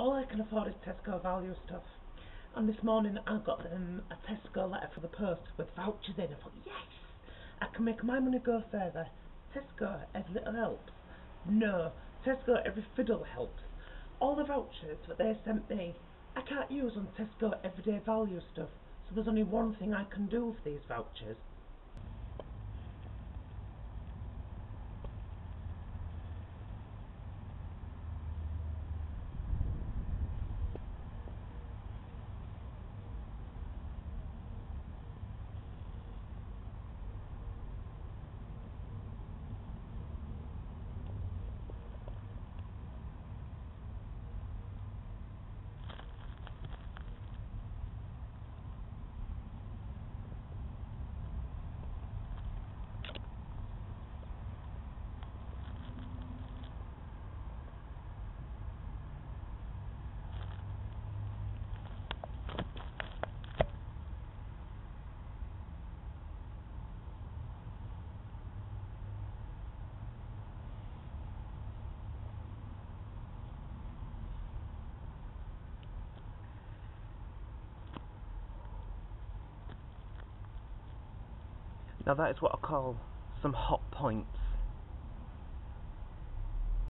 all I can afford is Tesco value stuff. And this morning I got a Tesco letter for the post with vouchers in. I thought, yes, I can make my money go further. Tesco, every little helps. No, Tesco, every fiddle helps. All the vouchers that they sent me, I can't use on Tesco everyday value stuff. So there's only one thing I can do with these vouchers. Now that is what I call some hot points.